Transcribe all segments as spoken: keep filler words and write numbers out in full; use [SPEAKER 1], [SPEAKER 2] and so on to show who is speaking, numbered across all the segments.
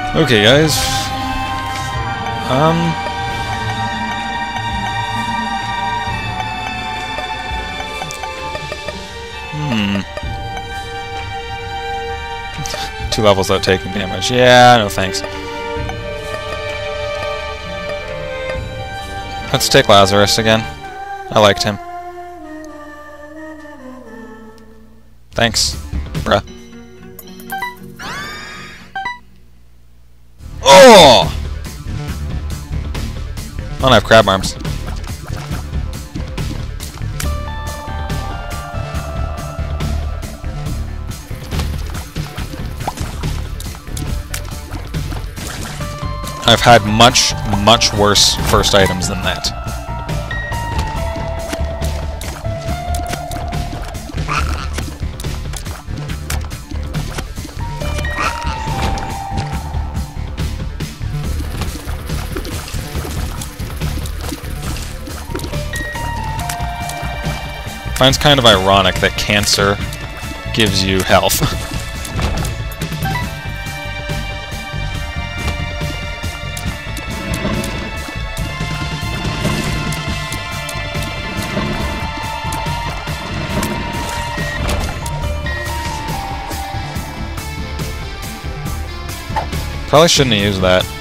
[SPEAKER 1] Okay, guys. Um... Hmm. Two levels without taking damage. Yeah, no thanks. Let's take Lazarus again. I liked him. Thanks, bruh. Oh! I don't have crab arms. I've had much, much worse first items than that. I find it's kind of ironic that cancer gives you health. Probably shouldn't have used that.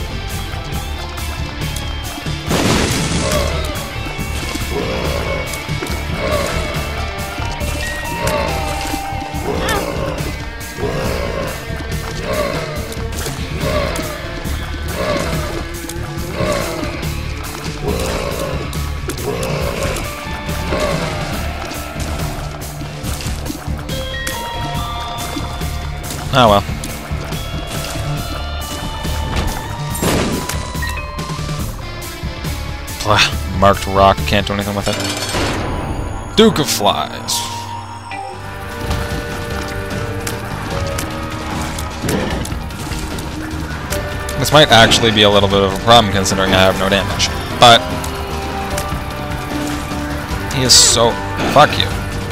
[SPEAKER 1] Oh well. Ugh, marked rock, can't do anything with it. Duke of Flies. This might actually be a little bit of a problem considering I have no damage. But he is so... Fuck you.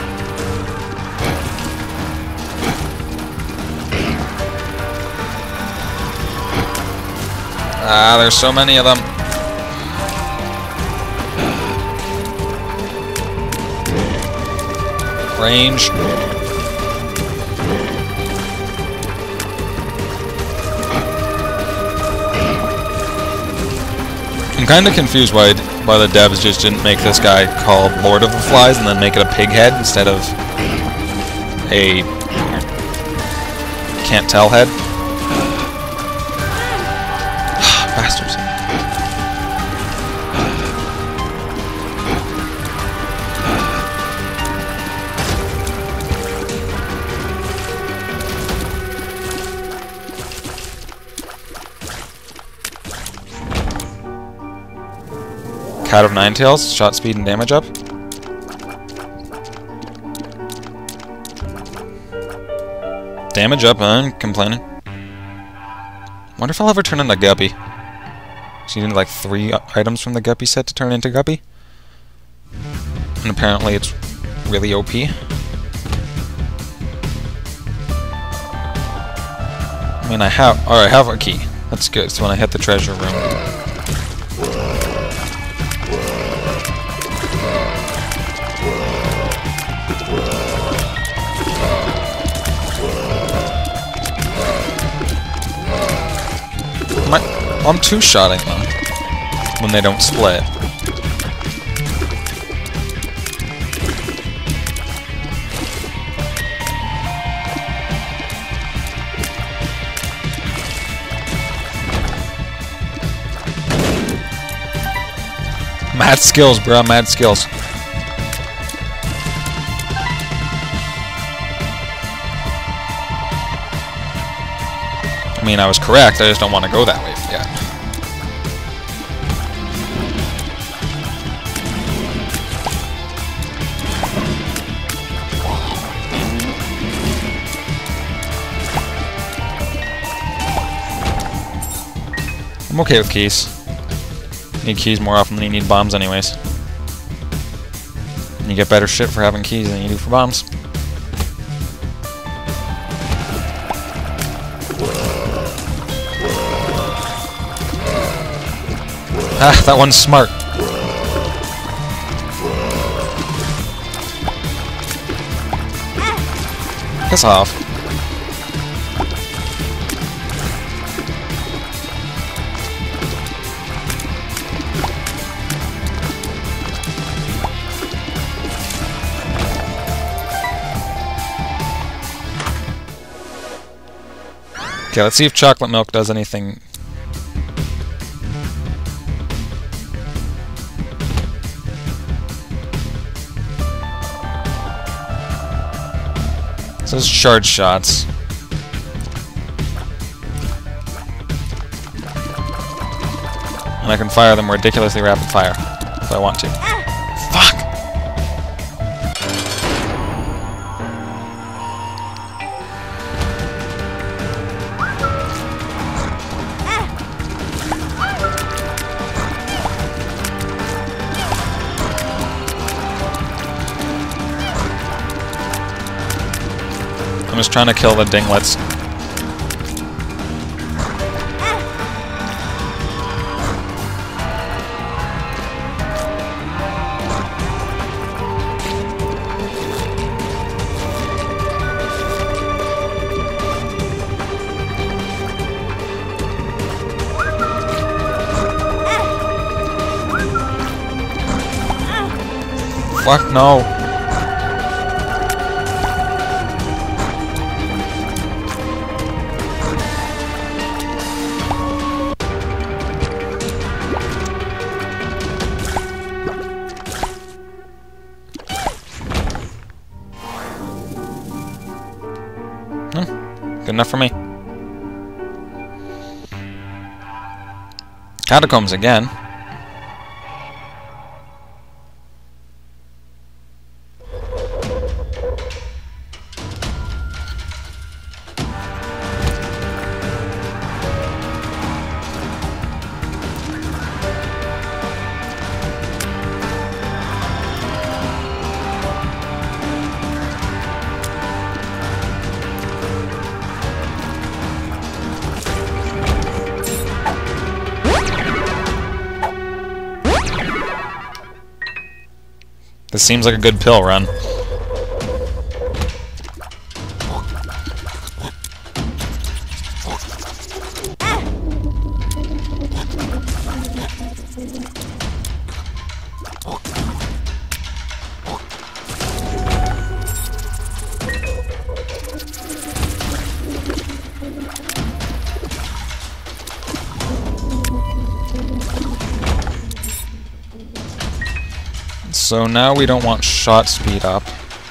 [SPEAKER 1] Ah, there's so many of them. Range. I'm kind of confused why why the devs just didn't make this guy called Lord of the Flies and then make it a pig head instead of a can't tell head. Bastards. Cat of Nine Tails, shot speed and damage up. Damage up, I'm complaining. Wonder if I'll ever turn into Guppy. So you need like three items from the Guppy set to turn into Guppy. And apparently it's really O P. I mean, I have... Alright, I have a key. That's good. So when I hit the treasure room... I'm two-shotting them when they don't split. Mad skills, bro. Mad skills. I mean, I was correct. I just don't want to go that way yet. I'm okay with keys. You need keys more often than you need bombs anyways. And you get better shit for having keys than you do for bombs. Ah, that one's smart. Piss off. Okay, let's see if chocolate milk does anything. It says charge shots. And I can fire them ridiculously rapid fire if I want to. Fuck! I'm just trying to kill the dinglets. Fuck no. Good enough for me. Catacombs again. This seems like a good pill run. So now we don't want shot speed up.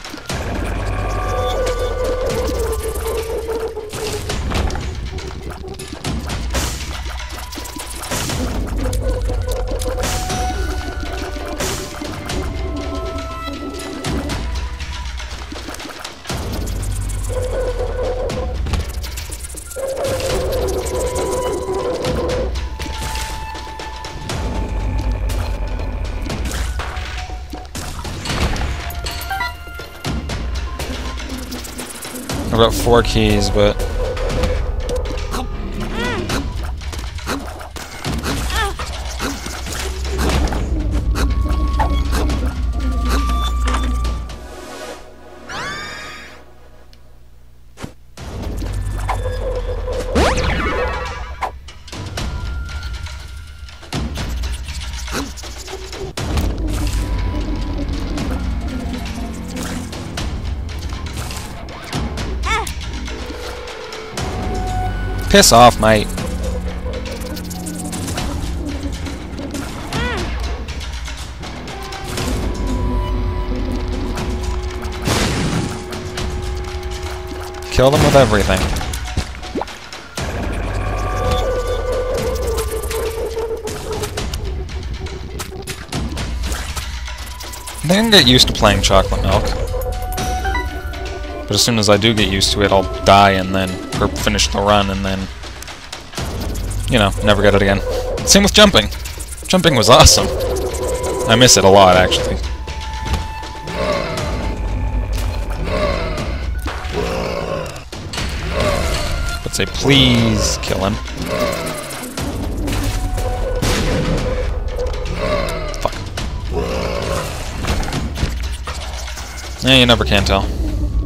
[SPEAKER 1] I've got four keys, but... Piss off, mate. Kill them with everything. I think I can get used to playing chocolate milk. But as soon as I do get used to it, I'll die and then or finish the run and then, you know, never get it again. Same with jumping. Jumping was awesome. I miss it a lot, actually. But say, please kill him. Yeah, you never can tell.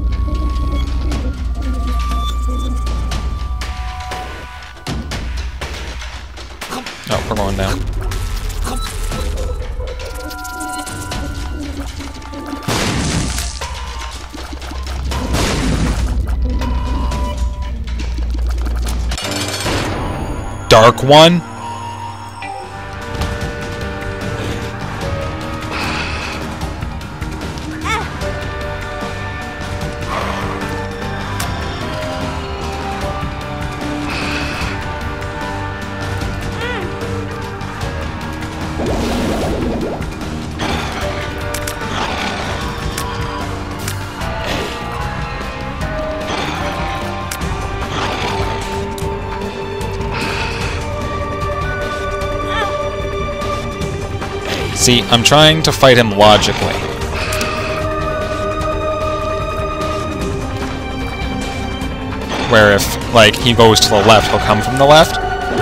[SPEAKER 1] Oh, we're going down. Dark one? See, I'm trying to fight him logically. Where if, like, he goes to the left, he'll come from the left.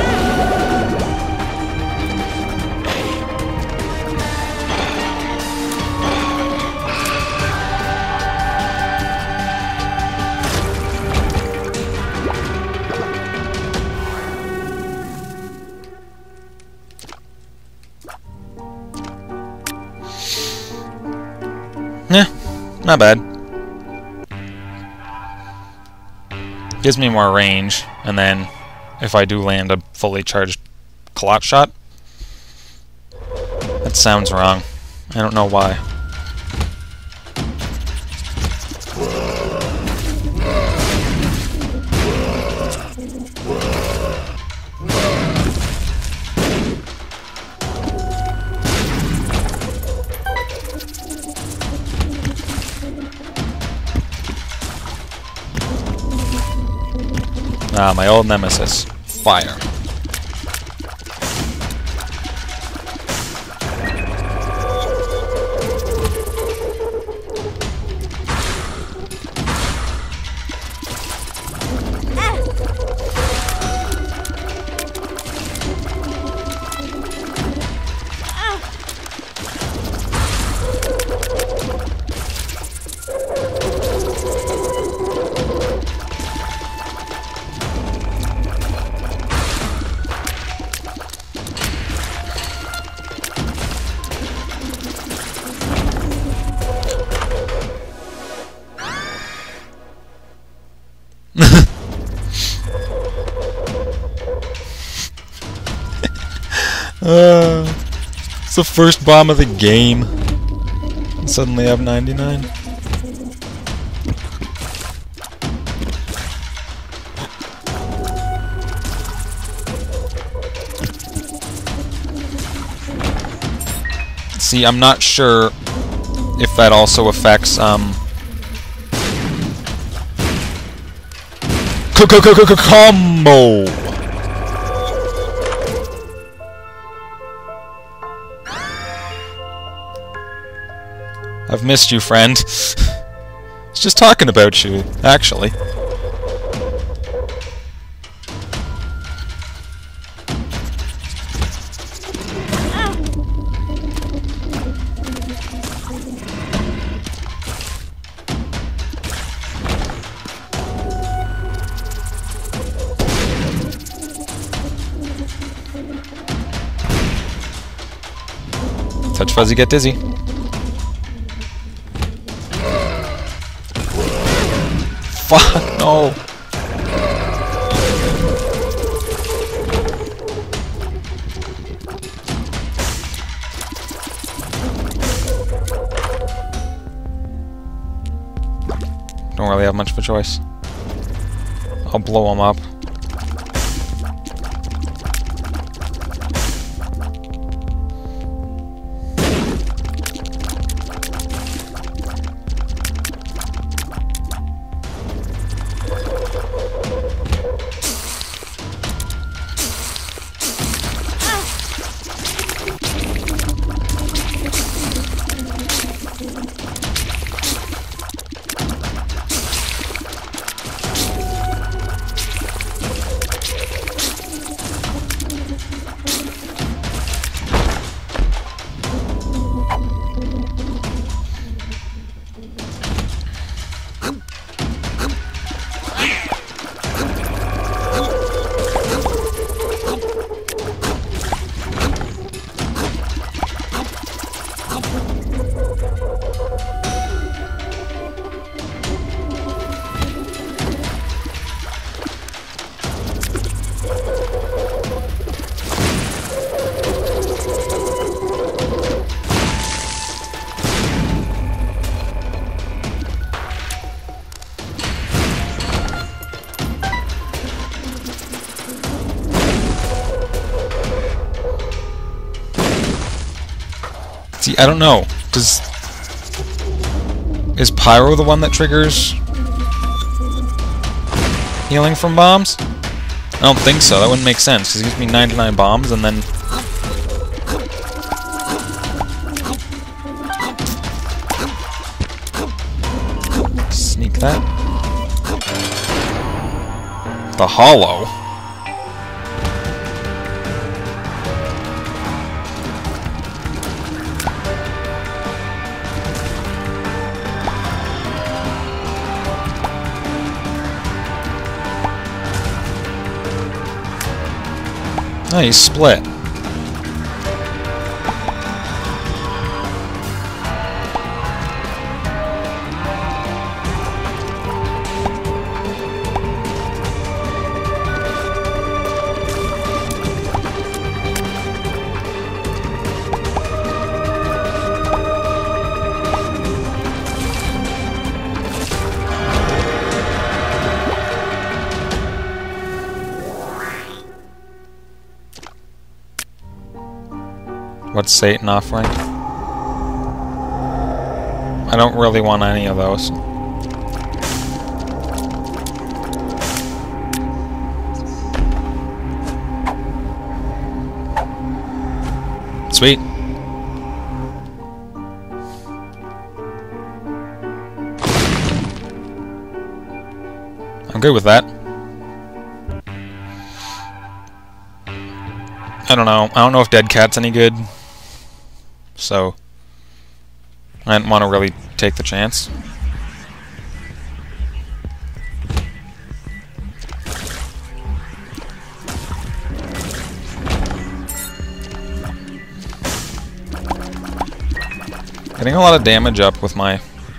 [SPEAKER 1] Yeah, not bad. Gives me more range, and then if I do land a fully charged clot shot, that sounds wrong. I don't know why. Ah, my old nemesis. Fire. uh, it's the first bomb of the game. And suddenly I have ninety-nine. See, I'm not sure if that also affects um combo. I've missed you, friend. I was just talking about you, actually. Touch fuzzy, get dizzy. Fuck, no. Don't really have much of a choice. I'll blow him up. See, I don't know. Does... Is Pyro the one that triggers... healing from bombs? I don't think so. That wouldn't make sense, because he gives me ninety-nine bombs, and then... Sneak that. The Hollow. Oh, he's split. What's Satan offering? I don't really want any of those. Sweet. I'm good with that. I don't know. I don't know if Dead Cat's any good. So, I didn't want to really take the chance. Getting a lot of damage up with my...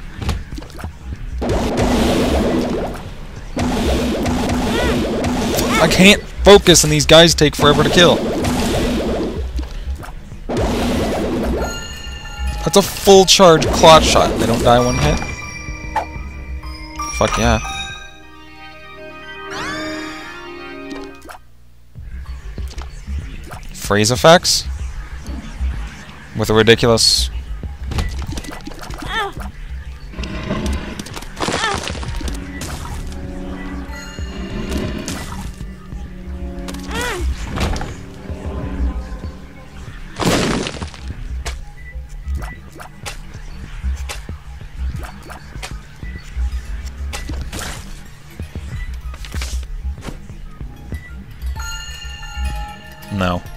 [SPEAKER 1] I can't focus and these guys take forever to kill. That's a full charge clot shot. They don't die one hit? Fuck yeah. Freeze effects? With a ridiculous... No.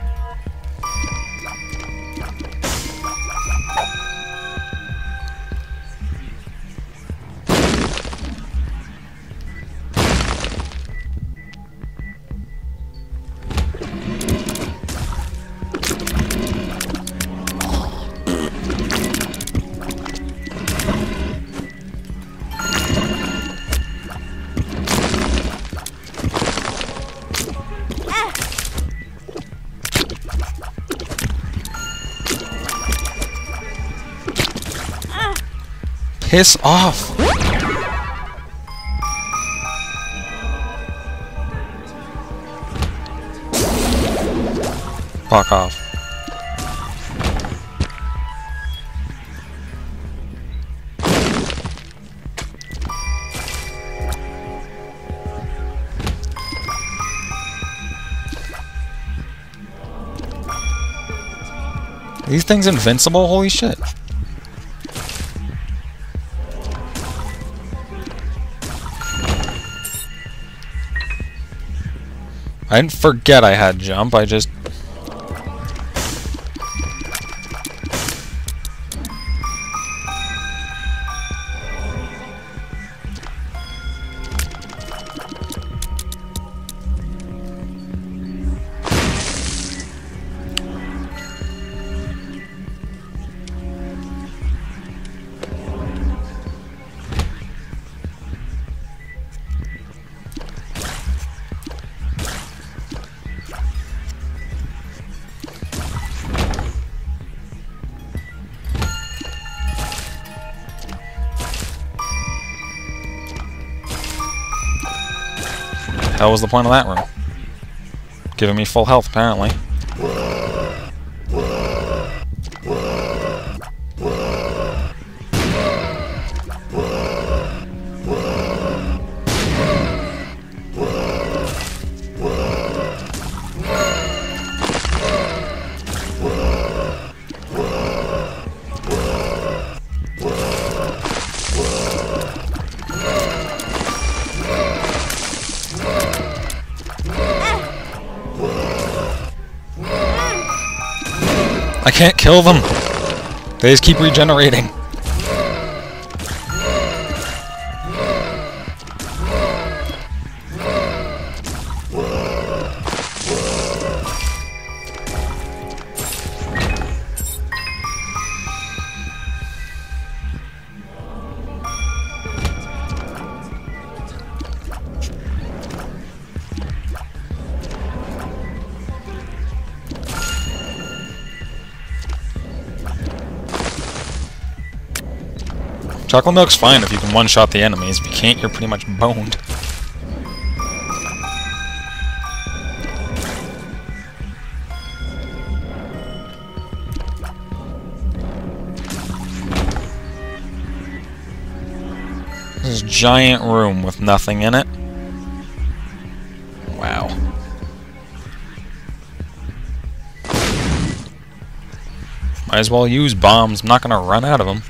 [SPEAKER 1] Piss off! Fuck off. These things invincible? Holy shit. I didn't forget I had jump, I just... Hell was the point of that room? Giving me full health, apparently. I can't kill them! They just keep regenerating. Chocolate milk's fine if you can one-shot the enemies. If you can't, you're pretty much boned. This giant room with nothing in it. Wow. Might as well use bombs. I'm not gonna run out of them.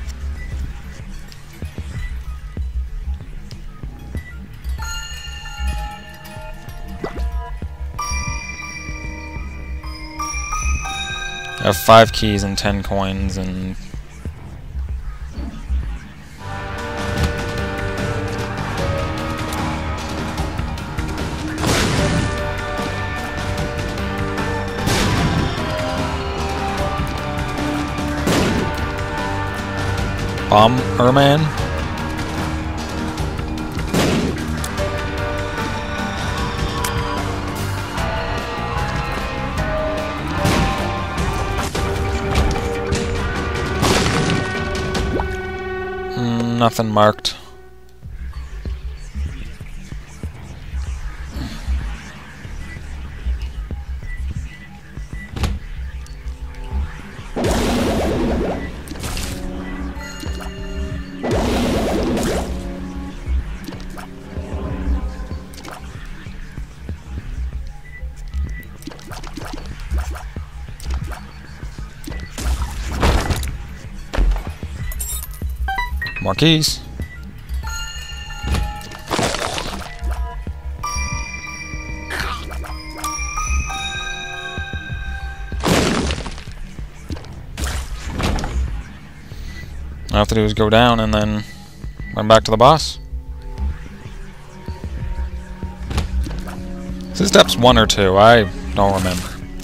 [SPEAKER 1] I have five keys and ten coins and... Bomberman? Nothing marked. More keys. All I have to do is go down and then run back to the boss. Is this steps one or two? I don't remember.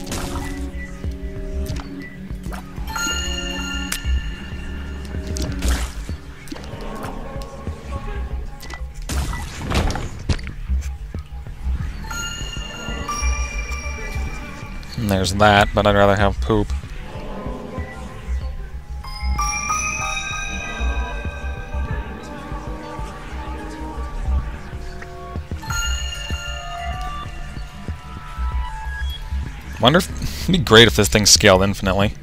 [SPEAKER 1] And there's that, but I'd rather have poop. Wonder if it'd be great if this thing scaled infinitely.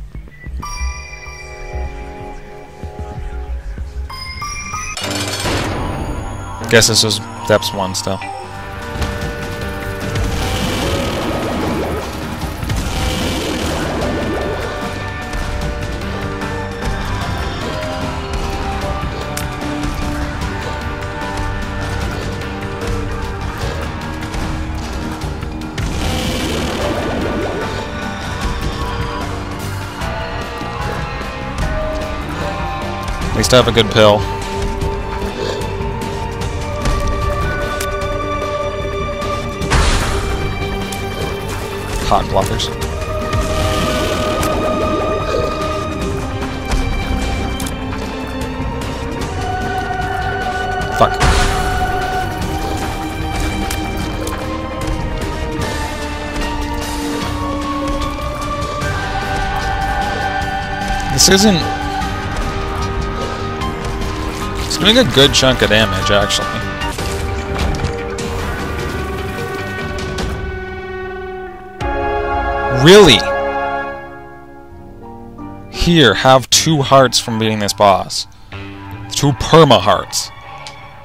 [SPEAKER 1] Guess this was steps one still. At least I have a good pill. Hot bluffers. Fuck. This isn't... It's doing a good chunk of damage, actually. Really? Here, have two hearts from beating this boss. Two perma hearts.